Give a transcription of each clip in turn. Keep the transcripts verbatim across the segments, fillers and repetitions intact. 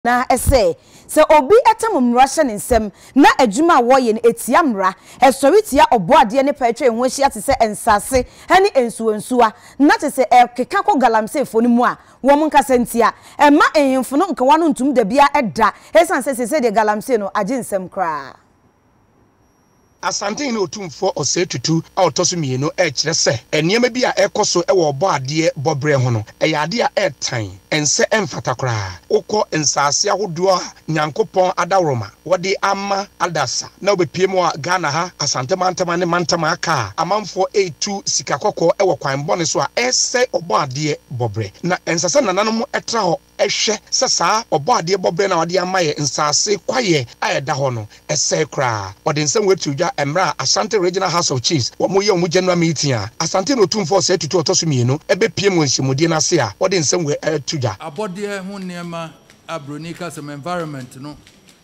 na ese se obi etam Russian nsem na adwuma wo ye etia mra esori tia oboade ne patwe ho hia te se ensase hani ensuo nsuwa na te se ekeka ko galamse fo ni mu a wo mun kasentia ema ehemfo no nka wano ntum da bia eda esan se se de galamse no age nsem kra Asantehene otumfo osetutu a otoso mienu e kire se eniema bi a ekoso e wo oboade bobre ho no e yade a etan ense emfatakra ukọ ensase ahodo a nyankopon adaworoma wode ama adasa na obepiem a Ghana ha asante mantama ne mantama aka amanfo etu sikakoko e wo kwan bone so a ese oboade bobre na ensase nananom etra ho ehwe sesa oboade bobre na wode ama ye ensase kwaye ayeda ho no ese kra wode nsem wetuja emra Asante Regional House of Chiefs wo mo ye omu general meeting a Asantehene otumfo se tutu otoso mienu ebe piem wonhimudie na se a wode nsem we etuja abode ho nema abronika some environment no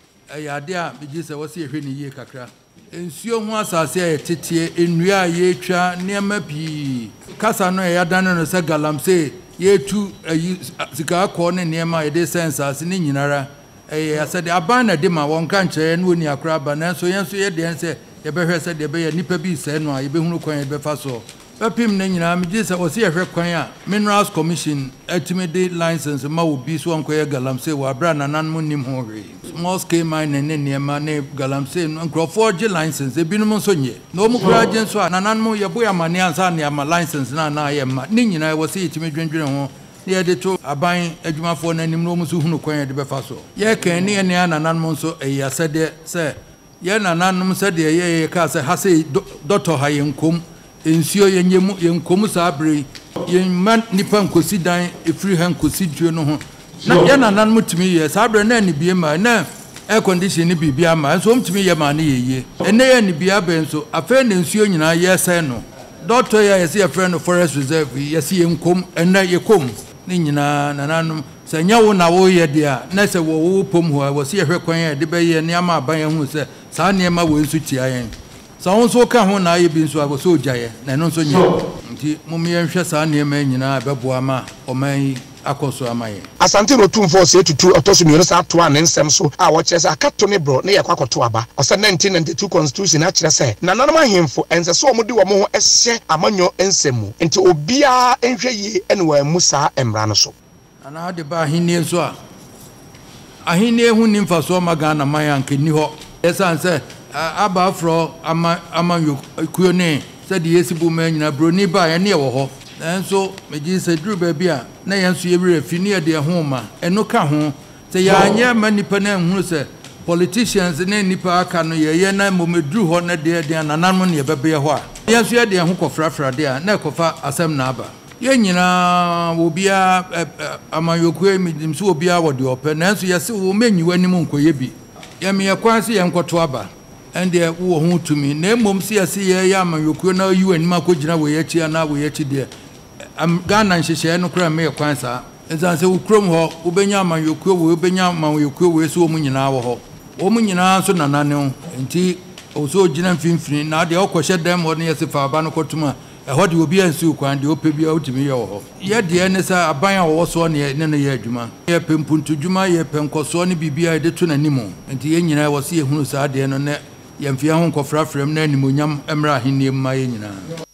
ayade a bigise wo se ehwe ni yie kakra ensuo ho asase a tetie enua ye twa nema pi kasa no ya dan no se galamse ye tu sika akọ ne nema ye de sense as ni nyinara eh asade aban na de ma won kan kire no ni akra ba na so yen so ye de se ye behwe se de be ye nipa bi se no a ye behunu kwan ye be fa so Pepim na nyina megise wo se yehwe kwan a Minerals Commission ultimate license ma wo bi so ankoye galamse wo abra nanan mu nim ho hwe small scale mine ne niema ne galamse nkrofo ge license ebinum so nye na o mu kura ge so a nanan mu ye boya mane ansa ne ama license na na ye ma ne nyina wo se yitime dwendwene ho ne ye de to aban adwumafo na nim no mu so hunu kwan ye de be fa so ye kan ne ne nanan mu so e yasade se ye nanan mu se de ye ye ka se ha se doctor ha ye nkom ensio yenyemu yenkomu sabre yenman nipa nkosi dan efiri han kosi due no ho na ye nanan mutumi ye sabre na ni bie ma na air condition ni bibia ma so mutumi ye ma na yeye ene ye ni bia ben so afa na ensio nyina ye se no doctor ya ye se ye friend forest reserve ye se yenkom ena ye kom ni nyina nanan se nya wo na wo ye dia na se wo wo pom ho wo se ye hwe kwan ye de be ye ne ama aban ye hu se sa ne ma wo ensu tia yen so won so ka ho na ye bi nso abo so gyaye na no so nye nti mum ye nhwe sa ne ma nyina beboa ma oman akoso amaye Asantehene otumfo se tutu otoso mienu sa to an nsem so a wo kire se akato ne bro ne ye kwakoto aba o se nineteen ninety-two constitution a kire se na nanom ahemfo ense so omudi wo mo ho ehye amanyo nsemu nti obia enhwe yi ene wa musa emra no so ana de ba hinnie so a ahinnie hu nimfa so magana mayan keni ho esanse aba fro ama ama yokuo ne se de yesibu ma nyina broni ba ye ne wo ho nanso meji se duru ba bia na yenso ye wira fini ye de ho ma eno ka ho se ya anya ma nipa na hunu se politicians ne nipa aka no ye ye na momeduru ho na de de nananmo ne ye bebe ho a yenso ye de ho kofrafra de a na kofa asem na aba ye nyina wo bia ama yokuo medim so obia wo de ope nanso ye se wo menyiwa nim nkoye bi ye me yakwan se ye nkoto aba ende wo ho tumi na emom se ase ye ya man yokuo na yu anim akogina wo ye chi na wo ye chi de am Ghana nhyehyɛ no kra me yakwan sa ensan se wo krom ho wo benya man yokuo wo benya man yokuo wo so mu nyina wo ho wo mu nyina so nanane ho enti o so gina mfimfini na de okɔhyɛ dam wo ne ye se fa aba no kotuma e ho de obi ansi kwan de ope bia utimi ye wo ho ye de ne sa aban a wo so ne ne ne ye adwuma ye pempuntu dwuma ye penkoso ne bibia de to nanimo enti ye nyina wo se ye hunu sa de no ne yemfia ho nkofrafrem na animonyam emra ahenni ma ye nyina